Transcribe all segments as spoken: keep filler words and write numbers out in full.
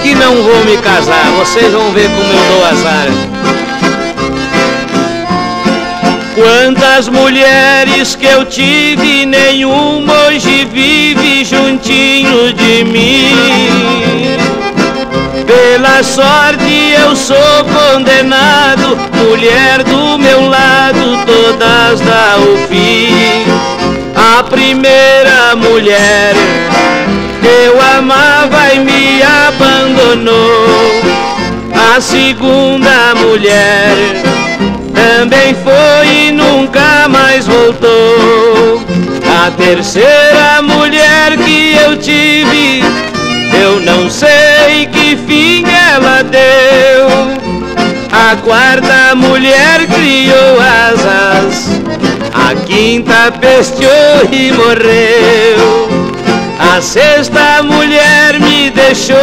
que não vou me casar, vocês vão ver como eu dou azar. Quantas mulheres que eu tive, nenhuma hoje vive juntinho de mim. Pela sorte eu sou condenado, mulher do meu lado todas dá o fim. A primeira mulher que eu amava e me abandonou. A segunda mulher também foi e nunca mais voltou. A terceira mulher que eu tive, eu não sei que fim ela deu. A quarta mulher criou asas, a quinta pesteou e morreu. A sexta mulher me deixou,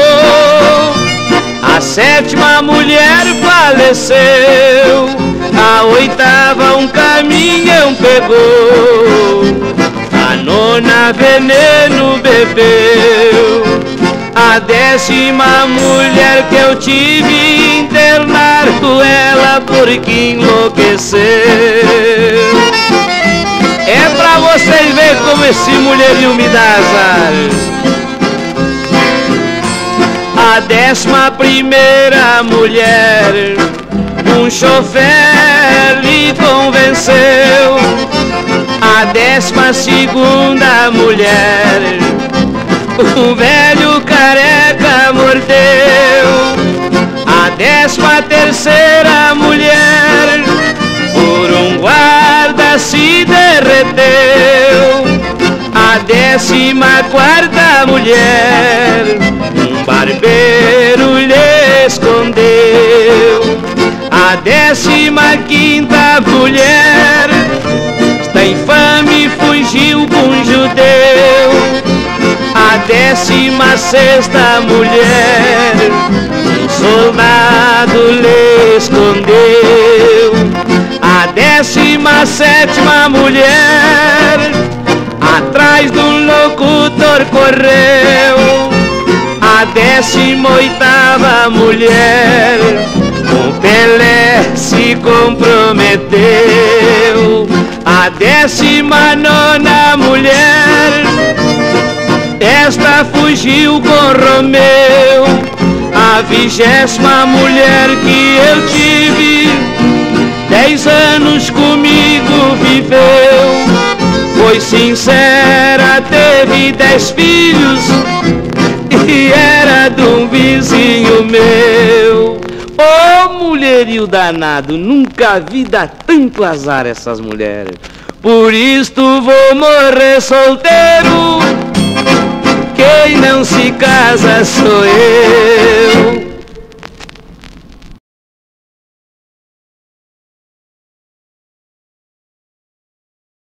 a sétima mulher faleceu. A oitava um caminhão pegou, a nona veneno bebeu. A décima mulher que eu tive, internaram ela porque enlouqueceu. É pra vocês verem como esse mulherio me dá azar. A décima primeira mulher, um chofer lhe convenceu. A décima segunda mulher, um velho careca mordeu. A décima terceira mulher, por um guarda se derreteu. A décima quarta mulher, um barbeiro lhe escondeu. A décima quinta mulher, está infame e fugiu com um judeu. A décima sexta mulher, um soldado lhe escondeu. A décima sétima mulher, atrás do locutor correu. A décima oitava mulher, com Pelé se comprometeu. A décima nona mulher, esta fugiu com Romeu. A vigésima mulher que eu tive, dez anos comigo viveu. Foi sincera, teve dez filhos e era de um vizinho meu. Ô mulherio danado, nunca vi dar tanto azar essas mulheres. Por isto vou morrer solteiro, quem não se casa sou eu.